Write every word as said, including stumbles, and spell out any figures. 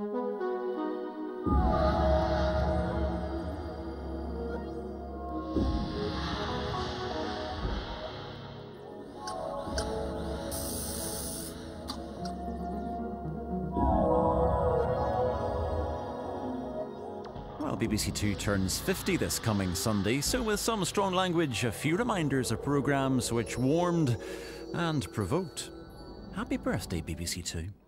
Well, B B C two turns fifty this coming Sunday, so with some strong language, a few reminders of programmes which warmed and provoked. Happy birthday, B B C two.